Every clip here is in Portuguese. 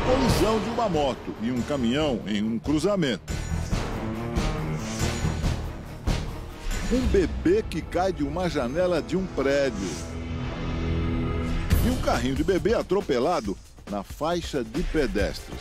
colisão de uma moto e um caminhão em um cruzamento. Um bebê que cai de uma janela de um prédio. E um carrinho de bebê atropelado na faixa de pedestres.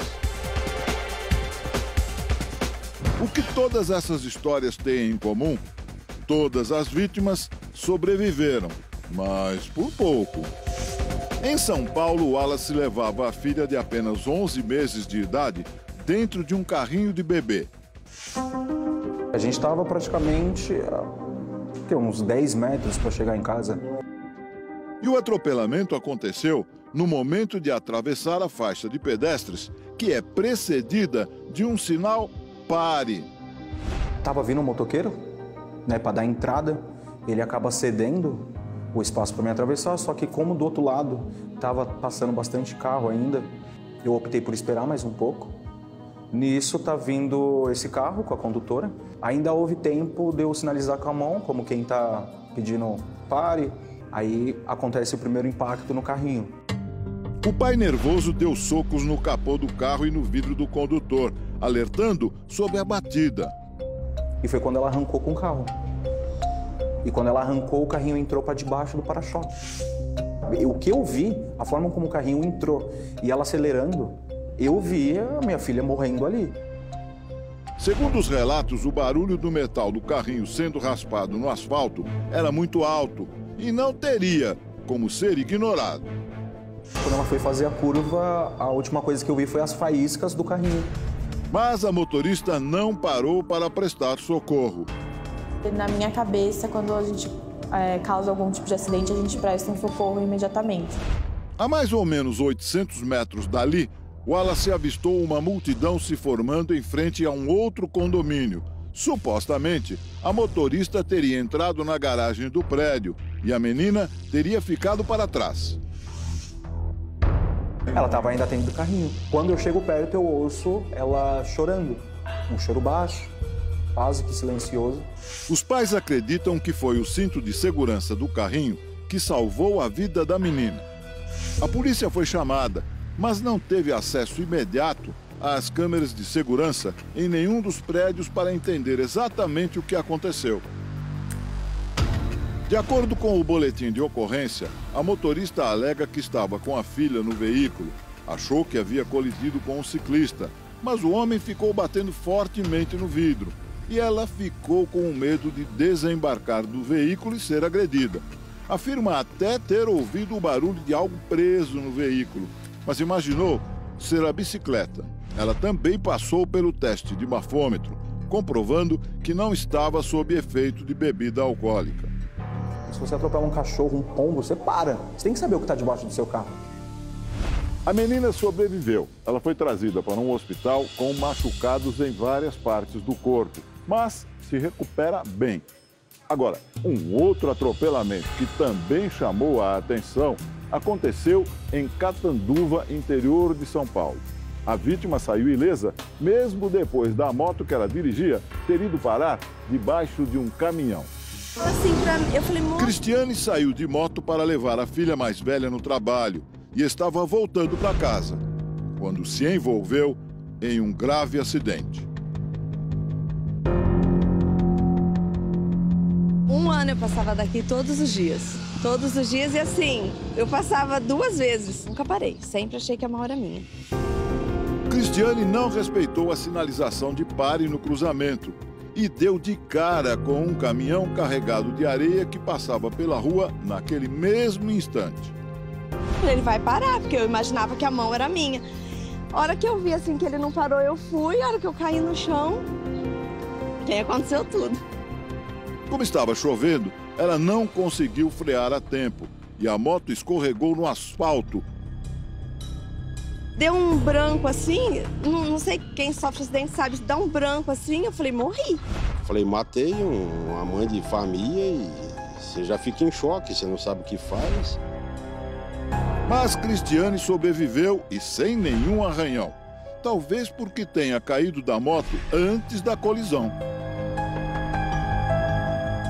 O que todas essas histórias têm em comum? Todas as vítimas sobreviveram, mas por pouco. Em São Paulo, o Wallace levava a filha de apenas 11 meses de idade dentro de um carrinho de bebê. A gente estava praticamente uns 10 metros para chegar em casa. E o atropelamento aconteceu no momento de atravessar a faixa de pedestres, que é precedida de um sinal pare. Tava vindo um motoqueiro, né, para dar entrada, ele acaba cedendo o espaço para me atravessar, só que como do outro lado tava passando bastante carro ainda, eu optei por esperar mais um pouco. Nisso tá vindo esse carro com a condutora. Ainda houve tempo de eu sinalizar com a mão, como quem tá pedindo pare. Aí acontece o primeiro impacto no carrinho. O pai nervoso deu socos no capô do carro e no vidro do condutor, alertando sobre a batida. E foi quando ela arrancou com o carro. E quando ela arrancou, o carrinho entrou para debaixo do para-choque. O que eu vi, a forma como o carrinho entrou e ela acelerando, eu vi a minha filha morrendo ali. Segundo os relatos, o barulho do metal do carrinho sendo raspado no asfalto era muito alto e não teria como ser ignorado. Quando ela foi fazer a curva, a última coisa que eu vi foi as faíscas do carrinho. Mas a motorista não parou para prestar socorro. Na minha cabeça, quando a gente causa algum tipo de acidente, a gente presta um socorro imediatamente. A mais ou menos 800 metros dali, Wallace avistou uma multidão se formando em frente a um outro condomínio. Supostamente, a motorista teria entrado na garagem do prédio e a menina teria ficado para trás. Ela estava ainda dentro do carrinho. Quando eu chego perto, eu ouço ela chorando. Um choro baixo, quase que silencioso. Os pais acreditam que foi o cinto de segurança do carrinho que salvou a vida da menina. A polícia foi chamada, mas não teve acesso imediato às câmeras de segurança em nenhum dos prédios para entender exatamente o que aconteceu. De acordo com o boletim de ocorrência, a motorista alega que estava com a filha no veículo, achou que havia colidido com um ciclista, mas o homem ficou batendo fortemente no vidro e ela ficou com medo de desembarcar do veículo e ser agredida. Afirma até ter ouvido o barulho de algo preso no veículo, mas imaginou ser a bicicleta. Ela também passou pelo teste de bafômetro, comprovando que não estava sob efeito de bebida alcoólica. Se você atropela um cachorro, um pombo, você para. Você tem que saber o que está debaixo do seu carro. A menina sobreviveu. Ela foi trazida para um hospital com machucados em várias partes do corpo, mas se recupera bem. Agora, um outro atropelamento que também chamou a atenção aconteceu em Catanduva, interior de São Paulo. A vítima saiu ilesa, mesmo depois da moto que ela dirigia ter ido parar debaixo de um caminhão. Assim, eu falei, Cristiane saiu de moto para levar a filha mais velha no trabalho e estava voltando para casa, quando se envolveu em um grave acidente. Um ano eu passava daqui todos os dias. Todos os dias e assim, eu passava 2 vezes, nunca parei. Sempre achei que a mão era minha. Cristiane não respeitou a sinalização de pare no cruzamento e deu de cara com um caminhão carregado de areia que passava pela rua naquele mesmo instante. Ele vai parar, porque eu imaginava que a mão era minha. A hora que eu vi assim que ele não parou, eu fui. A hora que eu caí no chão, aí aconteceu tudo. Como estava chovendo, ela não conseguiu frear a tempo e a moto escorregou no asfalto. Deu um branco assim, não sei quem sofre acidente sabe, dá um branco assim, eu falei, morri. Falei, matei uma mãe de família e você já fica em choque, você não sabe o que faz. Mas Cristiane sobreviveu e sem nenhum arranhão. Talvez porque tenha caído da moto antes da colisão.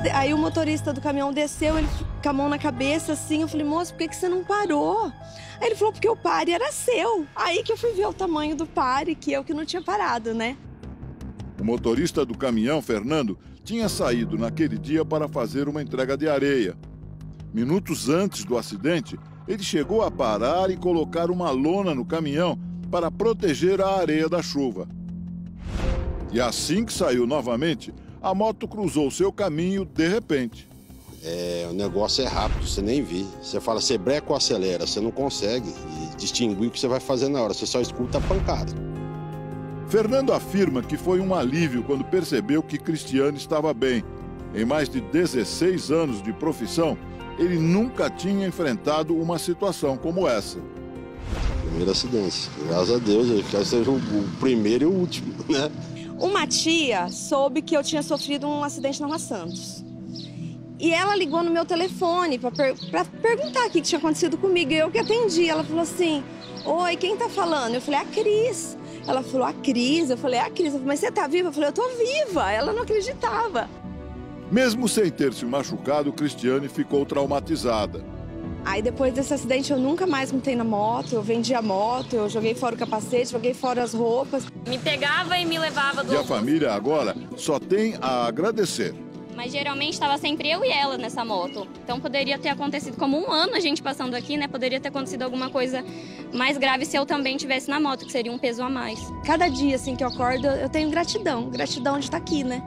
Aí o motorista do caminhão desceu, ele com a mão na cabeça assim, eu falei, moço, por que você não parou? Aí ele falou, porque o pare era seu. Aí que eu fui ver o tamanho do pare, que eu que não tinha parado, né? O motorista do caminhão, Fernando, tinha saído naquele dia para fazer uma entrega de areia. Minutos antes do acidente, ele chegou a parar e colocar uma lona no caminhão para proteger a areia da chuva. E assim que saiu novamente, a moto cruzou seu caminho de repente. O negócio é rápido, você nem vê. Você fala, você breca ou acelera, você não consegue distinguir o que você vai fazer na hora, você só escuta a pancada. Fernando afirma que foi um alívio quando percebeu que Cristiane estava bem. Em mais de 16 anos de profissão, ele nunca tinha enfrentado uma situação como essa. Primeiro acidente. Graças a Deus, eu quero que seja o primeiro e o último, né? Uma tia soube que eu tinha sofrido um acidente na Rua Santos. E ela ligou no meu telefone para perguntar o que tinha acontecido comigo. E eu que atendi. Ela falou assim, oi, quem tá falando? Eu falei, a Cris. Ela falou, a Cris? Eu falei, a Cris. Eu falei, mas você tá viva? Eu falei, eu tô viva. Ela não acreditava. Mesmo sem ter se machucado, Cristiane ficou traumatizada. Aí depois desse acidente eu nunca mais montei na moto, eu vendi a moto, eu joguei fora o capacete, joguei fora as roupas. Me pegava e me levava do... E a família agora só tem a agradecer. Mas geralmente estava sempre eu e ela nessa moto. Então poderia ter acontecido, como um ano a gente passando aqui, né? Poderia ter acontecido alguma coisa mais grave se eu também estivesse na moto, que seria um peso a mais. Cada dia assim que eu acordo, eu tenho gratidão de estar aqui, né?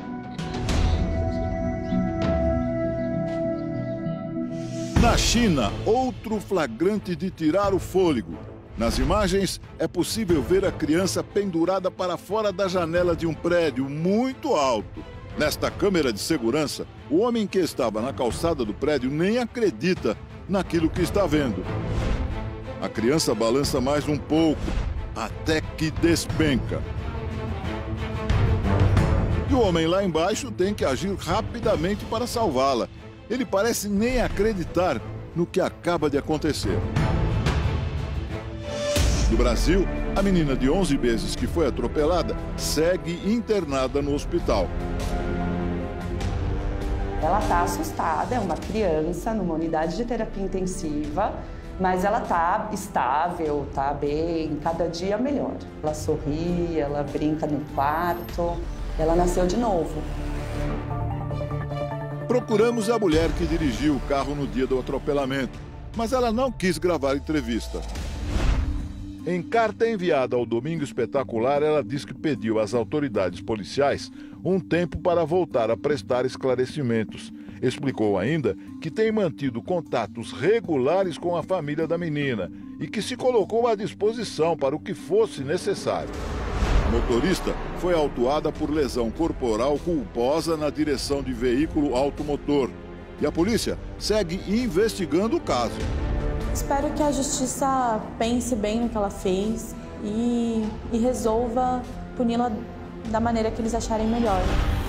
Na China, outro flagrante de tirar o fôlego. Nas imagens, é possível ver a criança pendurada para fora da janela de um prédio muito alto. Nesta câmera de segurança, o homem que estava na calçada do prédio nem acredita naquilo que está vendo. A criança balança mais um pouco, até que despenca. E o homem lá embaixo tem que agir rapidamente para salvá-la. Ele parece nem acreditar no que acaba de acontecer. No Brasil, a menina de 11 meses que foi atropelada segue internada no hospital. Ela está assustada, é uma criança numa unidade de terapia intensiva, mas ela está estável, está bem, cada dia melhor. Ela sorri, ela brinca no quarto, ela nasceu de novo. Procuramos a mulher que dirigiu o carro no dia do atropelamento, mas ela não quis gravar entrevista. Em carta enviada ao Domingo Espetacular, ela diz que pediu às autoridades policiais um tempo para voltar a prestar esclarecimentos. Explicou ainda que tem mantido contatos regulares com a família da menina e que se colocou à disposição para o que fosse necessário. A motorista foi autuada por lesão corporal culposa na direção de veículo automotor. E a polícia segue investigando o caso. Espero que a justiça pense bem no que ela fez e resolva puni-la da maneira que eles acharem melhor.